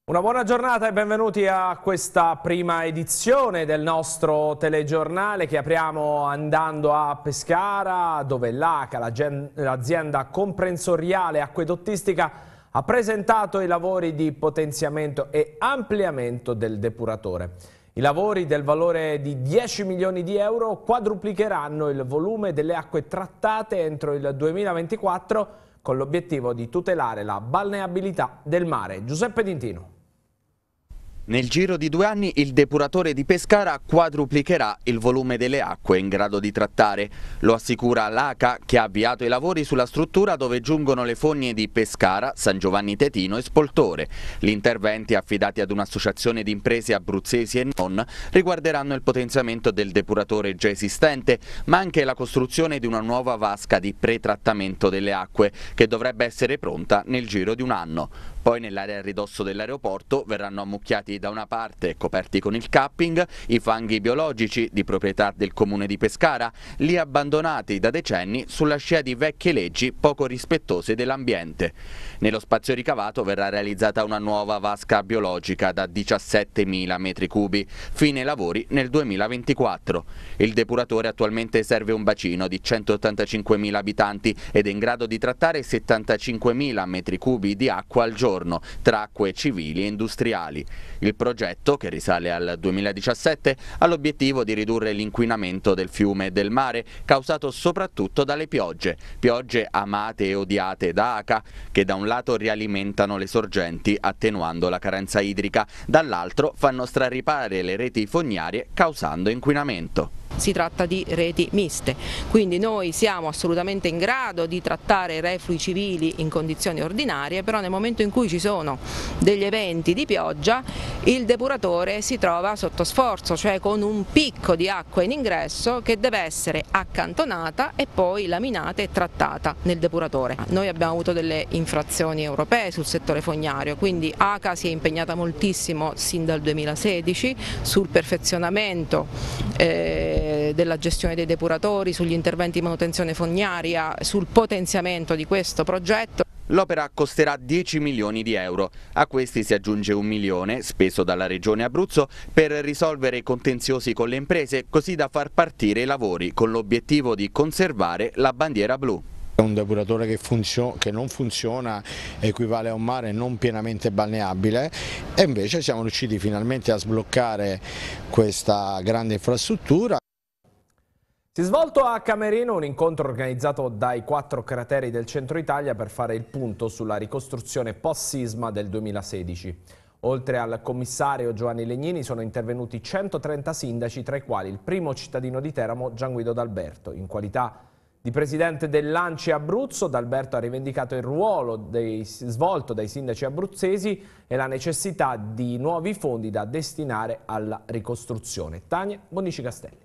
Una buona giornata e benvenuti a questa prima edizione del nostro telegiornale che apriamo andando a Pescara, dove l'ACA, l'azienda comprensoriale acquedottistica, ha presentato i lavori di potenziamento e ampliamento del depuratore. I lavori del valore di 10 milioni di euro quadruplicheranno il volume delle acque trattate entro il 2024 con l'obiettivo di tutelare la balneabilità del mare. Giuseppe D'Intino. Nel giro di 2 anni il depuratore di Pescara quadruplicherà il volume delle acque in grado di trattare. Lo assicura l'ACA, che ha avviato i lavori sulla struttura dove giungono le fogne di Pescara, San Giovanni Tetino e Spoltore. Gli interventi, affidati ad un'associazione di imprese abruzzesi e non, riguarderanno il potenziamento del depuratore già esistente, ma anche la costruzione di una nuova vasca di pretrattamento delle acque, che dovrebbe essere pronta nel giro di 1 anno. Poi nell'area a ridosso dell'aeroporto verranno ammucchiati da una parte e coperti con il capping i fanghi biologici di proprietà del comune di Pescara, lì abbandonati da decenni sulla scia di vecchie leggi poco rispettose dell'ambiente. Nello spazio ricavato verrà realizzata una nuova vasca biologica da 17.000 metri cubi, fine lavori nel 2024. Il depuratore attualmente serve un bacino di 185.000 abitanti ed è in grado di trattare 75.000 metri cubi di acqua al giorno, tra acque civili e industriali. Il progetto, che risale al 2017, ha l'obiettivo di ridurre l'inquinamento del fiume e del mare causato soprattutto dalle piogge amate e odiate da ACA, che da un lato rialimentano le sorgenti attenuando la carenza idrica, dall'altro fanno straripare le reti fognarie causando inquinamento. Si tratta di reti miste, quindi noi siamo assolutamente in grado di trattare i reflui civili in condizioni ordinarie, però nel momento in cui ci sono degli eventi di pioggia il depuratore si trova sotto sforzo, cioè con un picco di acqua in ingresso che deve essere accantonata e poi laminata e trattata nel depuratore. Noi abbiamo avuto delle infrazioni europee sul settore fognario, quindi ACA si è impegnata moltissimo sin dal 2016 sul perfezionamento della gestione dei depuratori, sugli interventi di manutenzione fognaria, sul potenziamento di questo progetto. L'opera costerà 10 milioni di euro. A questi si aggiunge 1 milione, speso dalla Regione Abruzzo, per risolvere i contenziosi con le imprese, così da far partire i lavori con l'obiettivo di conservare la bandiera blu. Un depuratore che non funziona equivale a un mare non pienamente balneabile e invece siamo riusciti finalmente a sbloccare questa grande infrastruttura. Si è svolto a Camerino un incontro organizzato dai 4 crateri del centro Italia per fare il punto sulla ricostruzione post-sisma del 2016. Oltre al commissario Giovanni Legnini sono intervenuti 130 sindaci, tra i quali il primo cittadino di Teramo, Gianguido D'Alberto. In qualità di presidente dell'ANCI Abruzzo, D'Alberto ha rivendicato il ruolo svolto dai sindaci abruzzesi e la necessità di nuovi fondi da destinare alla ricostruzione. Tania Bonici Castelli.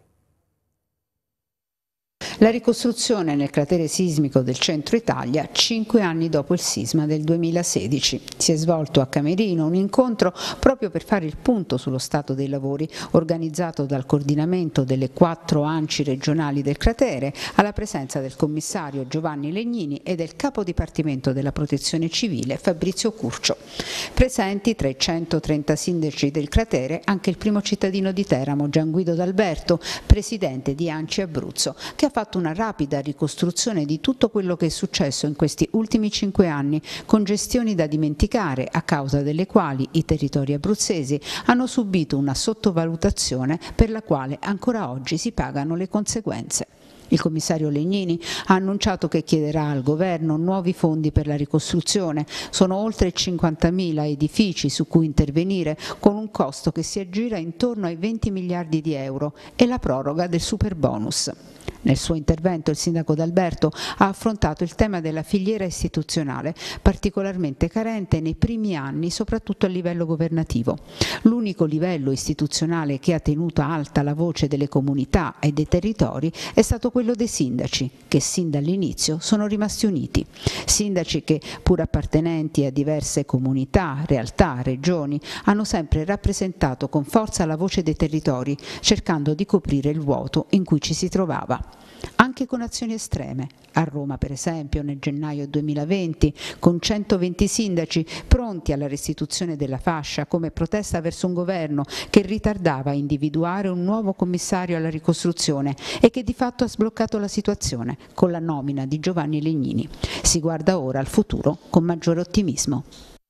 La ricostruzione nel cratere sismico del centro Italia 5 anni dopo il sisma del 2016. Si è svolto a Camerino un incontro proprio per fare il punto sullo stato dei lavori, organizzato dal coordinamento delle 4 ANCI regionali del cratere, alla presenza del commissario Giovanni Legnini e del capo dipartimento della protezione civile Fabrizio Curcio. Presenti tra i 130 sindaci del cratere anche il primo cittadino di Teramo, Gianguido D'Alberto, presidente di ANCI Abruzzo, che ha fatto una rapida ricostruzione di tutto quello che è successo in questi ultimi 5 anni, con gestioni da dimenticare, a causa delle quali i territori abruzzesi hanno subito una sottovalutazione per la quale ancora oggi si pagano le conseguenze. Il commissario Legnini ha annunciato che chiederà al governo nuovi fondi per la ricostruzione. Sono oltre 50.000 edifici su cui intervenire, con un costo che si aggira intorno ai 20 miliardi di euro e la proroga del superbonus. Nel suo intervento il sindaco D'Alberto ha affrontato il tema della filiera istituzionale, particolarmente carente nei primi anni, soprattutto a livello governativo. L'unico livello istituzionale che ha tenuto alta la voce delle comunità e dei territori è stato quello dei sindaci, che sin dall'inizio sono rimasti uniti. Sindaci che, pur appartenenti a diverse comunità, realtà, regioni, hanno sempre rappresentato con forza la voce dei territori, cercando di coprire il vuoto in cui ci si trovava. anche con azioni estreme. A Roma, per esempio, nel gennaio 2020, con 120 sindaci pronti alla restituzione della fascia come protesta verso un governo che ritardava a individuare un nuovo commissario alla ricostruzione e che di fatto ha sbloccato la situazione con la nomina di Giovanni Legnini. Si guarda ora al futuro con maggiore ottimismo.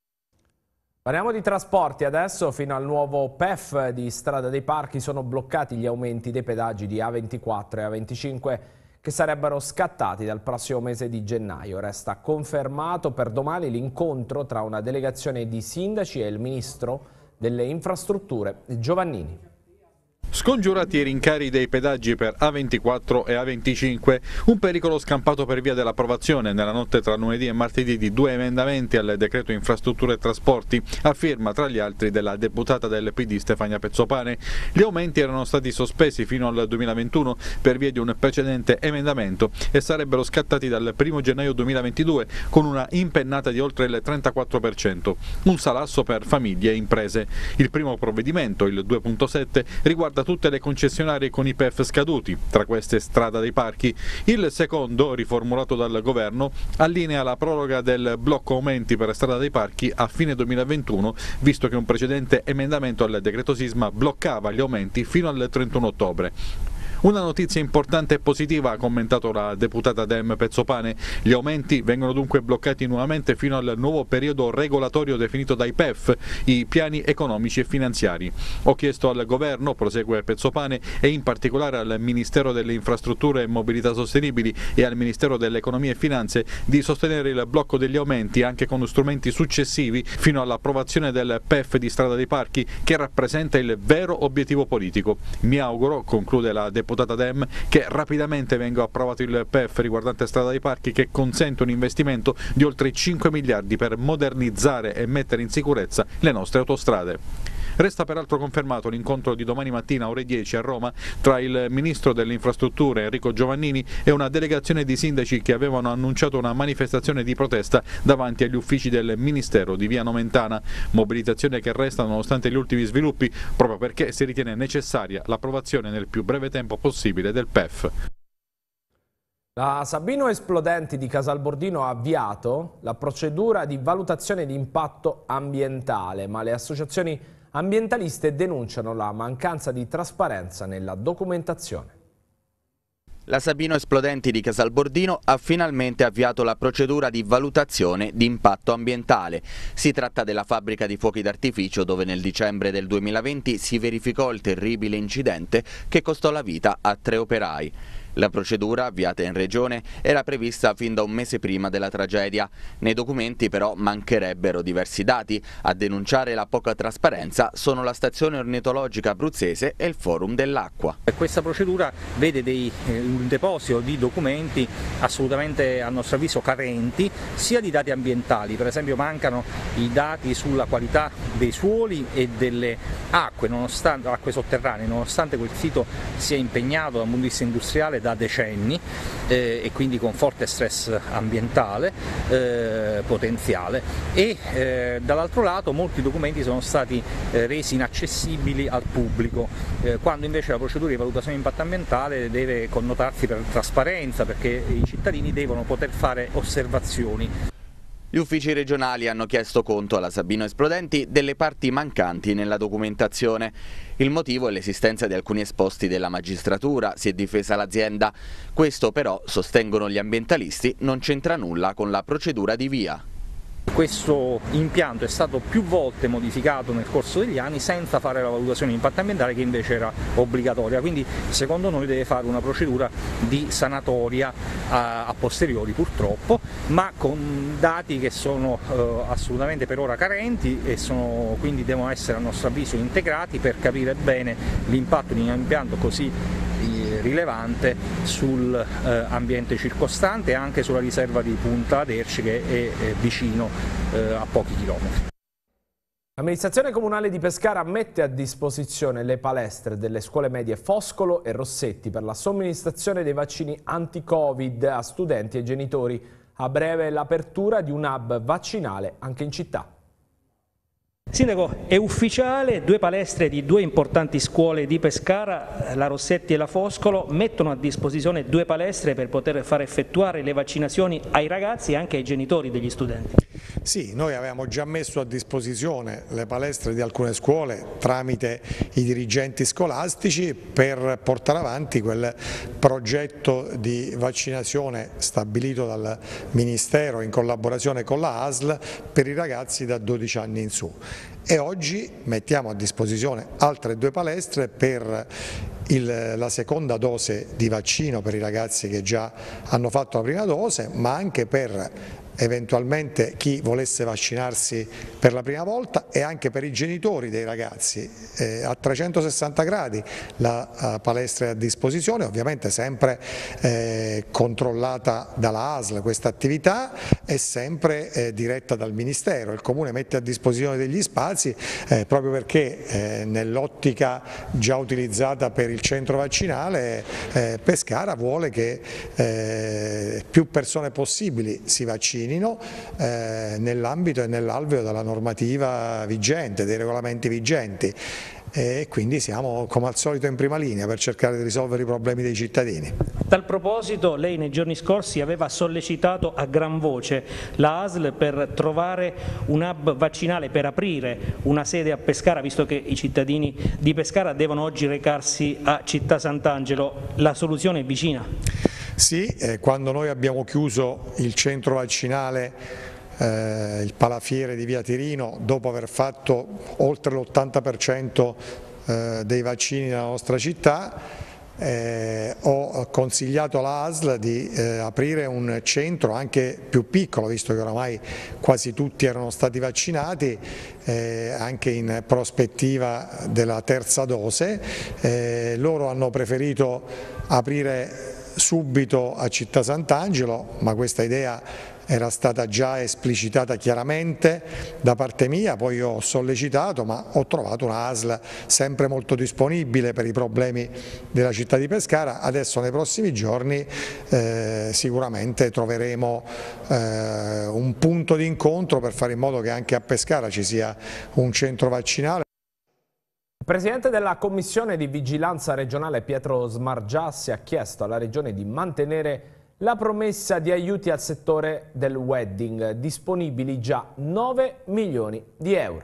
Parliamo di trasporti adesso. Fino al nuovo PEF di Strada dei Parchi sono bloccati gli aumenti dei pedaggi di A24 e A25 che sarebbero scattati dal prossimo mese di gennaio. Resta confermato per domani l'incontro tra una delegazione di sindaci e il ministro delle infrastrutture Giovannini. Scongiurati i rincari dei pedaggi per A24 e A25, un pericolo scampato per via dell'approvazione nella notte tra lunedì e martedì di 2 emendamenti al decreto infrastrutture e trasporti, a firma tra gli altri della deputata del PD Stefania Pezzopane. Gli aumenti erano stati sospesi fino al 2021 per via di un precedente emendamento e sarebbero scattati dal 1 gennaio 2022 con una impennata di oltre il 34%, un salasso per famiglie e imprese. Il primo provvedimento, il 2.7, riguarda tutte le concessionarie con i PEF scaduti, tra queste Strada dei Parchi. Il secondo, riformulato dal governo, allinea la proroga del blocco aumenti per Strada dei Parchi a fine 2021, visto che un precedente emendamento al decreto sisma bloccava gli aumenti fino al 31 ottobre. Una notizia importante e positiva, ha commentato la deputata Dem Pezzopane. Gli aumenti vengono dunque bloccati nuovamente fino al nuovo periodo regolatorio definito dai PEF, i piani economici e finanziari. Ho chiesto al governo, prosegue Pezzopane, e in particolare al Ministero delle Infrastrutture e Mobilità Sostenibili e al Ministero dell'Economia e Finanze di sostenere il blocco degli aumenti anche con strumenti successivi fino all'approvazione del PEF di Strada dei Parchi, che rappresenta il vero obiettivo politico. Mi auguro, conclude la deputata Dem, che rapidamente venga approvato il PEF riguardante Strada dei Parchi, che consente un investimento di oltre 5 miliardi per modernizzare e mettere in sicurezza le nostre autostrade. Resta peraltro confermato l'incontro di domani mattina ore 10 a Roma tra il ministro delle infrastrutture Enrico Giovannini e una delegazione di sindaci che avevano annunciato una manifestazione di protesta davanti agli uffici del Ministero di Via Nomentana, mobilitazione che resta nonostante gli ultimi sviluppi proprio perché si ritiene necessaria l'approvazione nel più breve tempo possibile del PEF. La Sabino Esplodenti di Casalbordino ha avviato la procedura di valutazione di impatto ambientale, ma le associazioni ambientaliste denunciano la mancanza di trasparenza nella documentazione. La Sabino Esplodenti di Casalbordino ha finalmente avviato la procedura di valutazione di impatto ambientale. Si tratta della fabbrica di fuochi d'artificio dove nel dicembre del 2020 si verificò il terribile incidente che costò la vita a 3 operai. La procedura, avviata in regione, era prevista fin da un mese prima della tragedia. Nei documenti però mancherebbero diversi dati. A denunciare la poca trasparenza sono la stazione ornitologica abruzzese e il Forum dell'Acqua. Questa procedura vede un deposito di documenti assolutamente, a nostro avviso, carenti, sia di dati ambientali, per esempio mancano i dati sulla qualità dei suoli e delle acque, acque sotterranee, nonostante quel sito sia impegnato dal punto di vista industriale da decenni e quindi con forte stress ambientale potenziale, e dall'altro lato molti documenti sono stati resi inaccessibili al pubblico, quando invece la procedura di valutazione di impatto ambientale deve connotarsi per trasparenza, perché i cittadini devono poter fare osservazioni. Gli uffici regionali hanno chiesto conto alla Sabino Esplodenti delle parti mancanti nella documentazione. Il motivo è l'esistenza di alcuni esposti della magistratura, si è difesa l'azienda. Questo però, sostengono gli ambientalisti, non c'entra nulla con la procedura di VIA. Questo impianto è stato più volte modificato nel corso degli anni senza fare la valutazione di impatto ambientale, che invece era obbligatoria, quindi secondo noi deve fare una procedura di sanatoria a posteriori purtroppo, ma con dati che sono assolutamente per ora carenti e quindi devono essere a nostro avviso integrati per capire bene l'impatto di un impianto così rilevante sull'ambiente circostante e anche sulla riserva di Punta Aderci, che è vicino a pochi chilometri. L'amministrazione comunale di Pescara mette a disposizione le palestre delle scuole medie Foscolo e Rossetti per la somministrazione dei vaccini anti-Covid a studenti e genitori. A breve l'apertura di un hub vaccinale anche in città. Sindaco, è ufficiale, 2 palestre di 2 importanti scuole di Pescara, la Rossetti e la Foscolo, mettono a disposizione 2 palestre per poter far effettuare le vaccinazioni ai ragazzi e anche ai genitori degli studenti. Sì, noi avevamo già messo a disposizione le palestre di alcune scuole tramite i dirigenti scolastici per portare avanti quel progetto di vaccinazione stabilito dal Ministero in collaborazione con la ASL per i ragazzi da 12 anni in su. E oggi mettiamo a disposizione altre 2 palestre per la seconda dose di vaccino per i ragazzi che già hanno fatto la prima dose, ma anche per eventualmente chi volesse vaccinarsi per la prima volta e anche per i genitori dei ragazzi. A 360 gradi la palestra è a disposizione, ovviamente sempre controllata dalla ASL questa attività e sempre diretta dal Ministero. Il Comune mette a disposizione degli spazi proprio perché nell'ottica già utilizzata per il centro vaccinale Pescara vuole che più persone possibili si vaccinino nell'ambito e nell'alveo della normativa vigente, dei regolamenti vigenti, e quindi siamo come al solito in prima linea per cercare di risolvere i problemi dei cittadini. A tal proposito, lei nei giorni scorsi aveva sollecitato a gran voce la ASL per trovare un hub vaccinale, per aprire una sede a Pescara, visto che i cittadini di Pescara devono oggi recarsi a Città Sant'Angelo. La soluzione è vicina? Sì, quando noi abbiamo chiuso il centro vaccinale, il Palafiere di Via Tirino, dopo aver fatto oltre l'80% dei vaccini nella nostra città, ho consigliato alla ASL di aprire un centro anche più piccolo, visto che oramai quasi tutti erano stati vaccinati, anche in prospettiva della terza dose. Loro hanno preferito aprire subito a Città Sant'Angelo, ma questa idea era stata già esplicitata chiaramente da parte mia, poi ho sollecitato, ma ho trovato una ASL sempre molto disponibile per i problemi della città di Pescara. Adesso nei prossimi giorni sicuramente troveremo un punto di incontro per fare in modo che anche a Pescara ci sia un centro vaccinale. Il Presidente della Commissione di Vigilanza regionale Pietro Smargiassi ha chiesto alla Regione di mantenere la promessa di aiuti al settore del wedding, disponibili già 9 milioni di euro.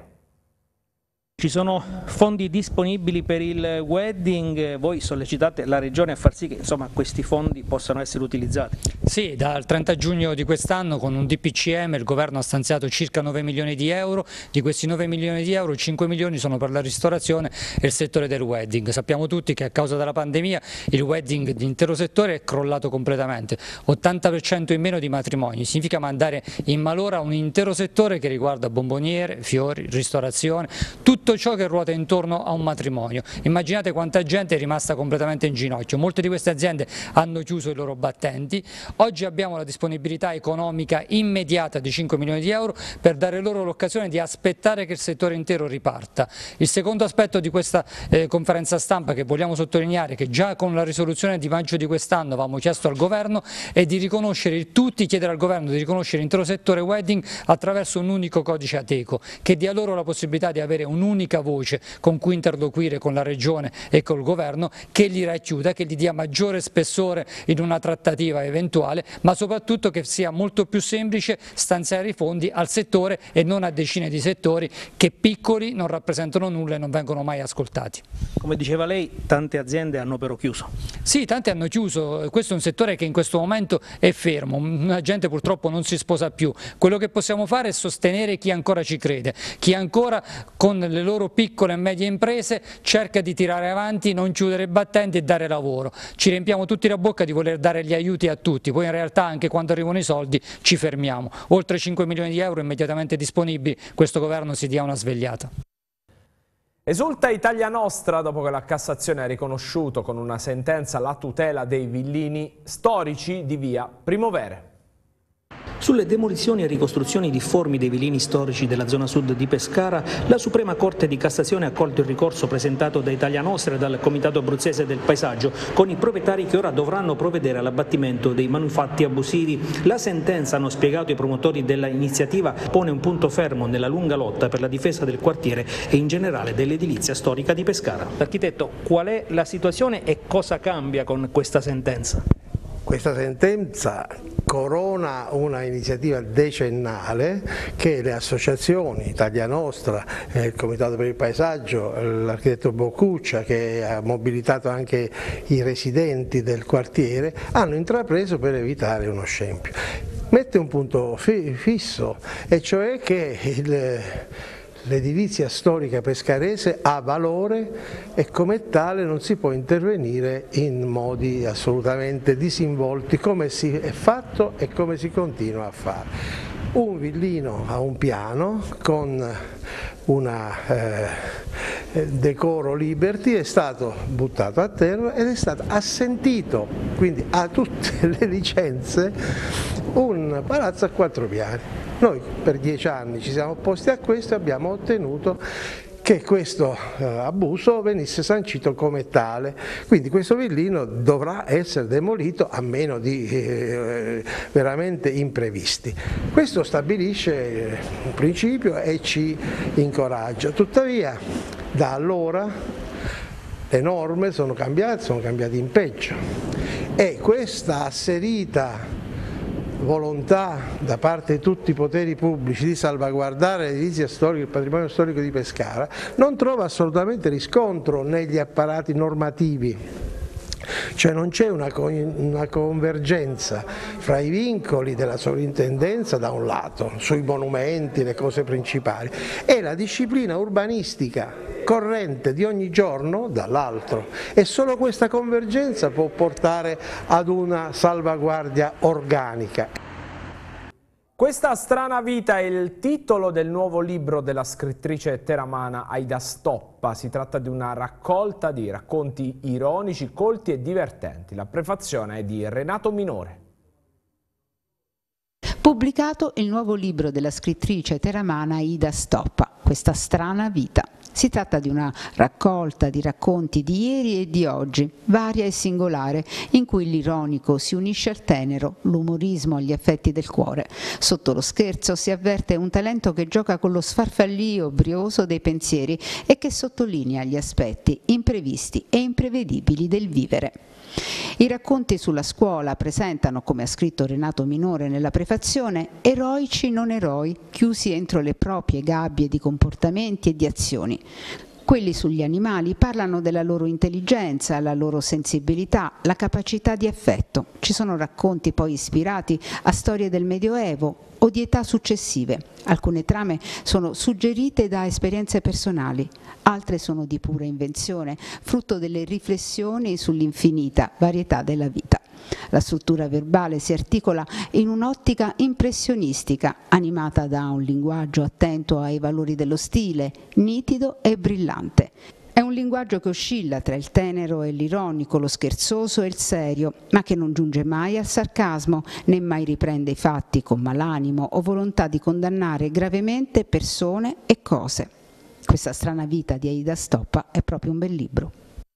Ci sono fondi disponibili per il wedding, voi sollecitate la Regione a far sì che insomma, questi fondi possano essere utilizzati? Sì, dal 30 giugno di quest'anno con un DPCM il Governo ha stanziato circa 9 milioni di euro, di questi 9 milioni di euro 5 milioni sono per la ristorazione e il settore del wedding. Sappiamo tutti che a causa della pandemia il wedding dell'intero settore è crollato completamente, 80% in meno di matrimoni, significa mandare in malora un intero settore che riguarda bomboniere, fiori, ristorazione, tutto ciò che ruota intorno a un matrimonio. Immaginate quanta gente è rimasta completamente in ginocchio, molte di queste aziende hanno chiuso i loro battenti. Oggi abbiamo la disponibilità economica immediata di 5 milioni di euro per dare loro l'occasione di aspettare che il settore intero riparta. Il secondo aspetto di questa conferenza stampa che vogliamo sottolineare, che già con la risoluzione di maggio di quest'anno avevamo chiesto al Governo, è di riconoscere chiedere al Governo di riconoscere l'intero settore wedding attraverso un unico codice Ateco, che dia loro la possibilità di avere un'unica voce con cui interloquire con la Regione e col Governo, che li racchiuda, che gli dia maggiore spessore in una trattativa eventuale, ma soprattutto che sia molto più semplice stanziare i fondi al settore e non a decine di settori che piccoli non rappresentano nulla e non vengono mai ascoltati. Come diceva lei, tante aziende hanno però chiuso. Sì, tante hanno chiuso, questo è un settore che in questo momento è fermo, la gente purtroppo non si sposa più. Quello che possiamo fare è sostenere chi ancora ci crede, chi ancora con le loro piccole e medie imprese cerca di tirare avanti, non chiudere i battenti e dare lavoro. Ci riempiamo tutti la bocca di voler dare gli aiuti a tutti, poi in realtà anche quando arrivano i soldi ci fermiamo. Oltre 5 milioni di euro immediatamente disponibili, questo Governo si dia una svegliata. Esulta Italia Nostra dopo che la Cassazione ha riconosciuto con una sentenza la tutela dei villini storici di via Primovere. Sulle demolizioni e ricostruzioni difformi dei vilini storici della zona sud di Pescara, la Suprema Corte di Cassazione ha accolto il ricorso presentato da Italia Nostra e dal Comitato Abruzzese del Paesaggio, con i proprietari che ora dovranno provvedere all'abbattimento dei manufatti abusivi. La sentenza, hanno spiegato i promotori dell'iniziativa, pone un punto fermo nella lunga lotta per la difesa del quartiere e in generale dell'edilizia storica di Pescara. Architetto, qual è la situazione e cosa cambia con questa sentenza? Questa sentenza corona una iniziativa decennale che le associazioni, Italia Nostra, il Comitato per il Paesaggio, l'architetto Boccuccia, che ha mobilitato anche i residenti del quartiere, hanno intrapreso per evitare uno scempio. Mette un punto fisso, e cioè che l'edilizia storica pescarese ha valore e come tale non si può intervenire in modi assolutamente disinvolti, come si è fatto e come si continua a fare. Un villino a un piano con un decoro Liberty è stato buttato a terra ed è stato assentito, quindi ha tutte le licenze, un palazzo a 4 piani. Noi per 10 anni ci siamo opposti a questo e abbiamo ottenuto che questo abuso venisse sancito come tale, quindi questo villino dovrà essere demolito a meno di veramente imprevisti. Questo stabilisce un principio e ci incoraggia, tuttavia da allora le norme sono cambiate in peggio e questa asserita volontà da parte di tutti i poteri pubblici di salvaguardare l'edilizia storica, il patrimonio storico di Pescara, non trova assolutamente riscontro negli apparati normativi. Cioè non c'è una convergenza fra i vincoli della sovrintendenza da un lato, sui monumenti, le cose principali, e la disciplina urbanistica corrente di ogni giorno dall'altro, e solo questa convergenza può portare ad una salvaguardia organica. Questa strana vita è il titolo del nuovo libro della scrittrice teramana Aida Stoppa. Si tratta di una raccolta di racconti ironici, colti e divertenti. La prefazione è di Renato Minore. Pubblicato il nuovo libro della scrittrice teramana Aida Stoppa, Questa strana vita. Si tratta di una raccolta di racconti di ieri e di oggi, varia e singolare, in cui l'ironico si unisce al tenero, l'umorismo agli affetti del cuore. Sotto lo scherzo si avverte un talento che gioca con lo sfarfallio brioso dei pensieri e che sottolinea gli aspetti imprevisti e imprevedibili del vivere. I racconti sulla scuola presentano, come ha scritto Renato Minore nella prefazione, eroici non eroi, chiusi entro le proprie gabbie di comportamenti e di azioni. Quelli sugli animali parlano della loro intelligenza, la loro sensibilità, la capacità di affetto. Ci sono racconti poi ispirati a storie del Medioevo o di età successive. Alcune trame sono suggerite da esperienze personali, altre sono di pura invenzione, frutto delle riflessioni sull'infinita varietà della vita. La struttura verbale si articola in un'ottica impressionistica, animata da un linguaggio attento ai valori dello stile, nitido e brillante. È un linguaggio che oscilla tra il tenero e l'ironico, lo scherzoso e il serio, ma che non giunge mai al sarcasmo, né mai riprende i fatti con malanimo o volontà di condannare gravemente persone e cose. Questa strana vita di Aida Stoppa è proprio un bel libro.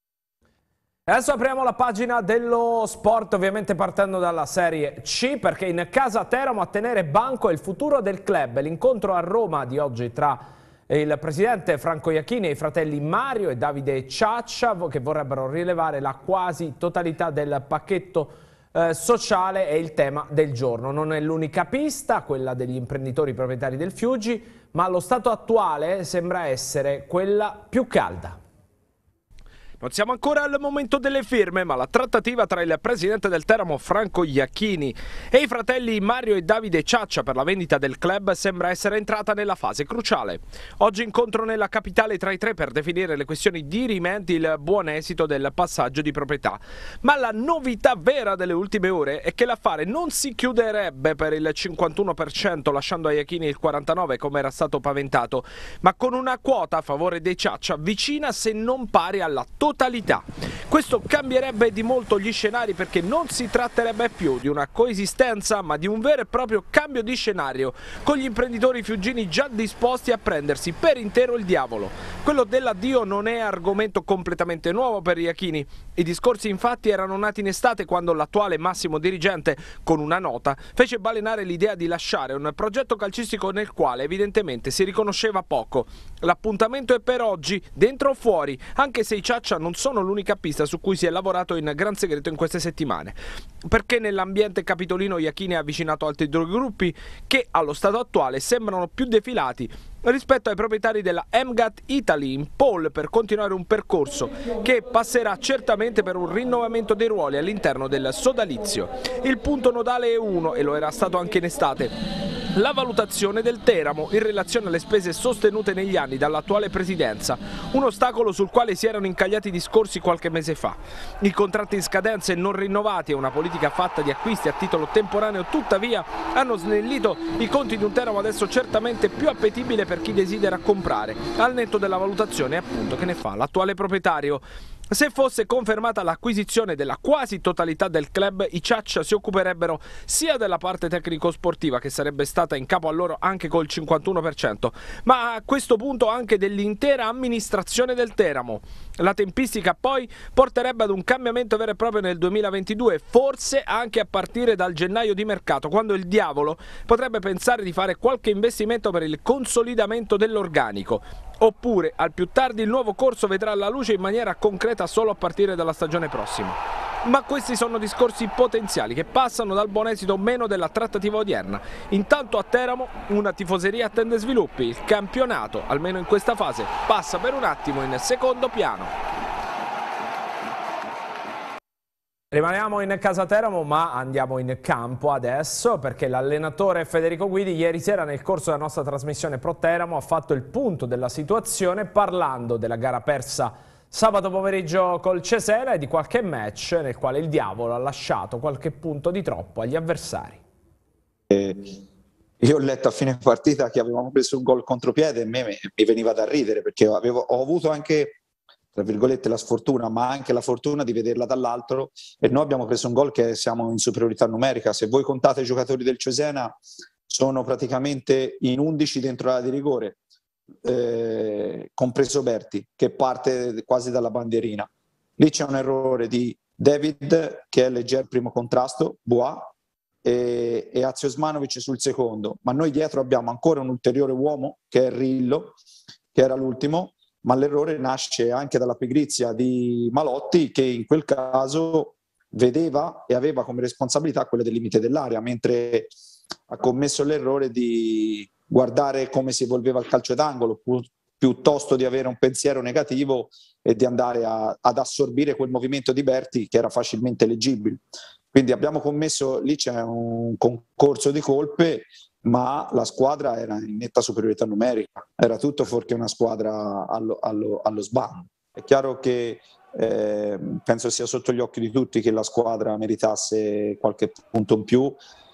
Adesso apriamo la pagina dello sport, ovviamente partendo dalla Serie C, perché in casa Teramo a tenere banco è il futuro del club. L'incontro a Roma di oggi tra il presidente Franco Iachini e i fratelli Mario e Davide Ciaccia, che vorrebbero rilevare la quasi totalità del pacchetto sociale, è il tema del giorno. Non è l'unica pista, quella degli imprenditori proprietari del Fiuggi, ma allo stato attuale sembra essere quella più calda. Non siamo ancora al momento delle firme, ma la trattativa tra il presidente del Teramo Franco Iachini e i fratelli Mario e Davide Ciaccia per la vendita del club sembra essere entrata nella fase cruciale. Oggi incontro nella capitale tra i tre per definire le questioni dirimenti il buon esito del passaggio di proprietà. Ma la novità vera delle ultime ore è che l'affare non si chiuderebbe per il 51% lasciando a Iachini il 49% come era stato paventato, ma con una quota a favore dei Ciaccia vicina se non pari alla totalità totalità. Questo cambierebbe di molto gli scenari, perché non si tratterebbe più di una coesistenza ma di un vero e proprio cambio di scenario, con gli imprenditori fiuggini già disposti a prendersi per intero il diavolo. Quello dell'addio non è argomento completamente nuovo per Iachini. I discorsi infatti erano nati in estate, quando l'attuale massimo dirigente, con una nota, fece balenare l'idea di lasciare un progetto calcistico nel quale evidentemente si riconosceva poco. L'appuntamento è per oggi, dentro o fuori, anche se i Ciaccia non sono l'unica pista su cui si è lavorato in gran segreto in queste settimane. Perché nell'ambiente capitolino Iachini ha avvicinato altri due gruppi che allo stato attuale sembrano più defilati rispetto ai proprietari della MGAT Italy in pole per continuare un percorso che passerà certamente per un rinnovamento dei ruoli all'interno del sodalizio. Il punto nodale è uno, e lo era stato anche in estate: la valutazione del Teramo in relazione alle spese sostenute negli anni dall'attuale presidenza, un ostacolo sul quale si erano incagliati discorsi qualche mese fa. I contratti in scadenza e non rinnovati e una politica fatta di acquisti a titolo temporaneo tuttavia hanno snellito i conti di un Teramo adesso certamente più appetibile per chi desidera comprare, al netto della valutazione appunto che ne fa l'attuale proprietario. Se fosse confermata l'acquisizione della quasi totalità del club, i Ciaccia si occuperebbero sia della parte tecnico-sportiva, che sarebbe stata in capo a loro anche col 51%, ma a questo punto anche dell'intera amministrazione del Teramo. La tempistica poi porterebbe ad un cambiamento vero e proprio nel 2022, forse anche a partire dal gennaio di mercato, quando il diavolo potrebbe pensare di fare qualche investimento per il consolidamento dell'organico. Oppure, al più tardi, il nuovo corso vedrà la luce in maniera concreta solo a partire dalla stagione prossima. Ma questi sono discorsi potenziali che passano dal buon esito o meno della trattativa odierna. Intanto a Teramo una tifoseria attende sviluppi. Il campionato, almeno in questa fase, passa per un attimo in secondo piano. Rimaniamo in casa Teramo, ma andiamo in campo adesso, perché l'allenatore Federico Guidi ieri sera nel corso della nostra trasmissione Pro Teramo ha fatto il punto della situazione parlando della gara persa sabato pomeriggio col Cesena e di qualche match nel quale il diavolo ha lasciato qualche punto di troppo agli avversari. Io ho letto a fine partita che avevamo preso un gol contropiede e mi veniva da ridere, perché ho avuto anche, tra virgolette, la sfortuna, ma anche la fortuna di vederla dall'altro, e noi abbiamo preso un gol che siamo in superiorità numerica. Se voi contate i giocatori del Cesena, sono praticamente in 11 dentro l'area di rigore, compreso Berti, che parte quasi dalla bandierina. Lì c'è un errore di David, che è leggero primo contrasto, Bois, e Azio Osmanovic sul secondo, ma noi dietro abbiamo ancora un ulteriore uomo che è Rillo, che era l'ultimo, ma l'errore nasce anche dalla pigrizia di Malotti, che in quel caso vedeva e aveva come responsabilità quella del limite dell'area, mentre ha commesso l'errore di guardare come si evolveva il calcio d'angolo piuttosto di avere un pensiero negativo e di andare ad assorbire quel movimento di Berti che era facilmente leggibile. Quindi abbiamo commesso, lì c'è un concorso di colpe, ma la squadra era in netta superiorità numerica, era tutto fuorché una squadra allo sbando. È chiaro che penso sia sotto gli occhi di tutti che la squadra meritasse qualche punto in più.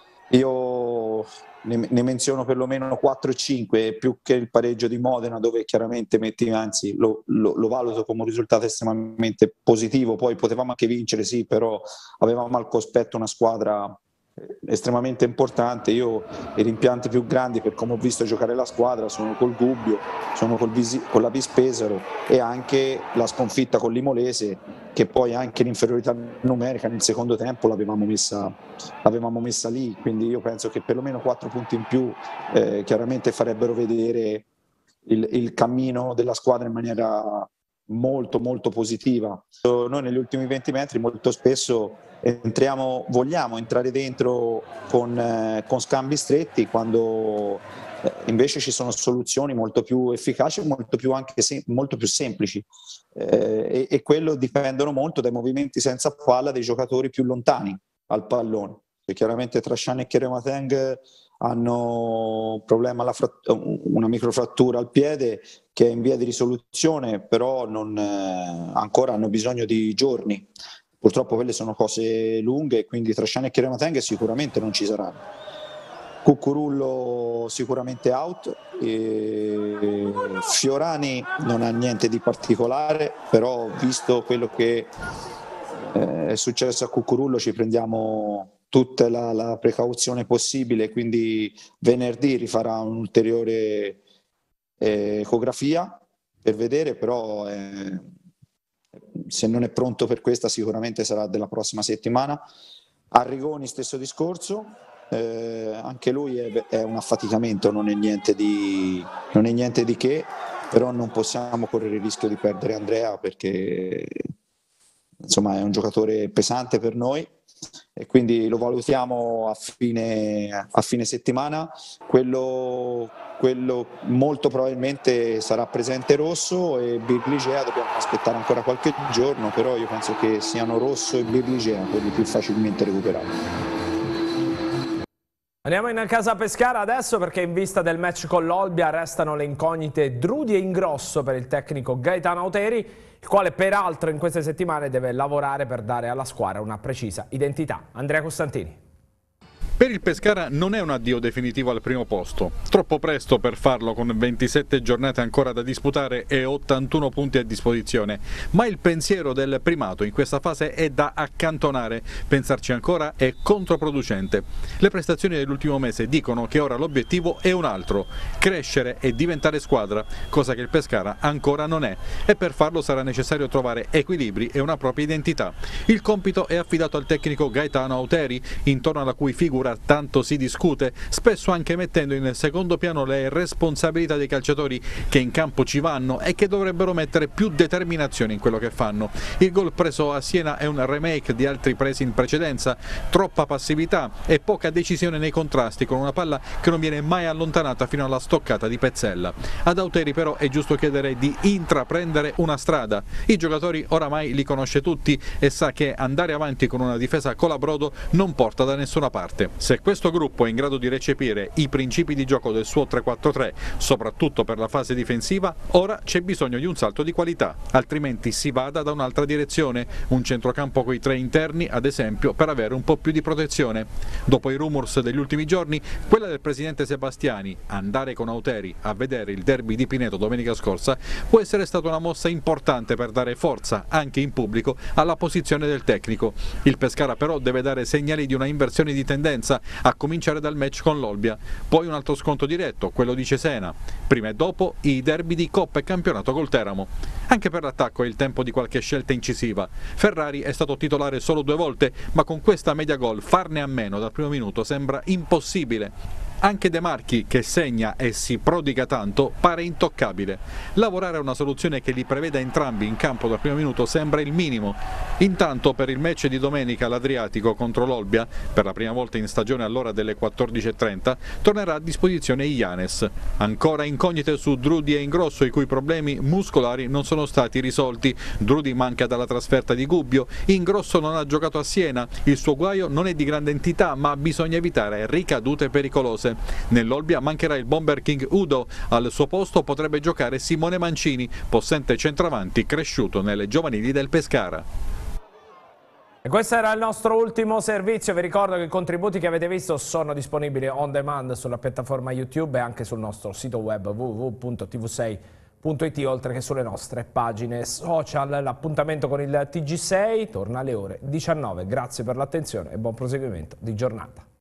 Io ne menziono perlomeno 4-5, più che il pareggio di Modena, dove chiaramente anzi lo valuto come un risultato estremamente positivo. Poi potevamo anche vincere, sì, però avevamo al cospetto una squadra estremamente importante. Io i rimpianti più grandi per come ho visto giocare la squadra sono col Gubbio, sono con la Vispesaro, e anche la sconfitta con l'Imolese, che poi anche l'inferiorità numerica nel secondo tempo l'avevamo messa lì. Quindi io penso che perlomeno 4 punti in più chiaramente farebbero vedere il cammino della squadra in maniera molto molto positiva. Noi negli ultimi 20 metri molto spesso vogliamo entrare dentro con scambi stretti, quando invece ci sono soluzioni molto più efficaci e molto più semplici, e quello dipendono molto dai movimenti senza palla dei giocatori più lontani al pallone. E chiaramente Trasciani e Keremateng hanno problema una microfrattura al piede che è in via di risoluzione, però ancora hanno bisogno di giorni. Purtroppo quelle sono cose lunghe, quindi Trasciani e Keremateng sicuramente non ci saranno. Cucurullo sicuramente out, Fiorani non ha niente di particolare, però visto quello che è successo a Cucurullo ci prendiamo tutta la precauzione possibile, quindi venerdì rifarà un'ulteriore ecografia per vedere, però se non è pronto per questa sicuramente sarà della prossima settimana. Arrigoni stesso discorso, anche lui è un affaticamento, non è niente di che, però non possiamo correre il rischio di perdere Andrea perché insomma è un giocatore pesante per noi e quindi lo valutiamo a fine settimana. Quello molto probabilmente sarà presente Rosso e Birligea, dobbiamo aspettare ancora qualche giorno, però io penso che siano Rosso e Birligea quelli più facilmente recuperabili. Andiamo in casa Pescara adesso perché in vista del match con l'Olbia restano le incognite Drudi e Ingrosso per il tecnico Gaetano Auteri, il quale peraltro in queste settimane deve lavorare per dare alla squadra una precisa identità. Andrea Costantini. Per il Pescara non è un addio definitivo al primo posto, troppo presto per farlo con 27 giornate ancora da disputare e 81 punti a disposizione, ma il pensiero del primato in questa fase è da accantonare, pensarci ancora è controproducente. Le prestazioni dell'ultimo mese dicono che ora l'obiettivo è un altro, crescere e diventare squadra, cosa che il Pescara ancora non è, e per farlo sarà necessario trovare equilibri e una propria identità. Il compito è affidato al tecnico Gaetano Auteri, intorno alla cui figura tanto si discute, spesso anche mettendo in secondo piano le responsabilità dei calciatori che in campo ci vanno e che dovrebbero mettere più determinazione in quello che fanno. Il gol preso a Siena è un remake di altri presi in precedenza, troppa passività e poca decisione nei contrasti con una palla che non viene mai allontanata fino alla stoccata di Pezzella. Ad Auteri però è giusto chiedere di intraprendere una strada. I giocatori oramai li conosce tutti e sa che andare avanti con una difesa colabrodo non porta da nessuna parte. Se questo gruppo è in grado di recepire i principi di gioco del suo 3-4-3, soprattutto per la fase difensiva, ora c'è bisogno di un salto di qualità, altrimenti si vada da un'altra direzione, un centrocampo coi 3 interni ad esempio, per avere un po' più di protezione. Dopo i rumors degli ultimi giorni, quella del presidente Sebastiani, andare con Auteri a vedere il derby di Pineto domenica scorsa, può essere stata una mossa importante per dare forza, anche in pubblico, alla posizione del tecnico. Il Pescara però deve dare segnali di una inversione di tendenza, a cominciare dal match con l'Olbia, poi un altro scontro diretto, quello di Cesena, prima e dopo i derby di Coppa e campionato col Teramo. Anche per l'attacco è il tempo di qualche scelta incisiva. Ferrari è stato titolare solo 2 volte, ma con questa media gol farne a meno dal primo minuto sembra impossibile. Anche De Marchi, che segna e si prodiga tanto, pare intoccabile. Lavorare a una soluzione che li preveda entrambi in campo dal primo minuto sembra il minimo. Intanto per il match di domenica all'Adriatico contro l'Olbia, per la prima volta in stagione all'ora delle 14:30, tornerà a disposizione Ianes. Ancora incognite su Drudi e Ingrosso, i cui problemi muscolari non sono stati risolti. Drudi manca dalla trasferta di Gubbio, Ingrosso non ha giocato a Siena, il suo guaio non è di grande entità ma bisogna evitare ricadute pericolose. Nell'Olbia mancherà il bomber King Udo, al suo posto potrebbe giocare Simone Mancini, possente centravanti cresciuto nelle giovanili del Pescara. E questo era il nostro ultimo servizio. Vi ricordo che i contributi che avete visto sono disponibili on demand sulla piattaforma YouTube e anche sul nostro sito web www.tv6.it, oltre che sulle nostre pagine social. L'appuntamento con il TG6 torna alle ore 19. Grazie per l'attenzione e buon proseguimento di giornata.